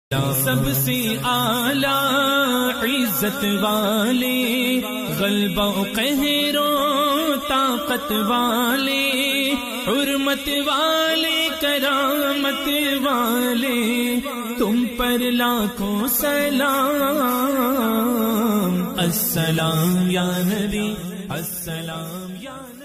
सबसे आला इज्जत वाले, गलबा कहरो ताकत वाले, हुर्मत वाले, करामत वाले, तुम पर लाखों सलाम। अस्सलाम या नबी, अस्सलाम या नबी।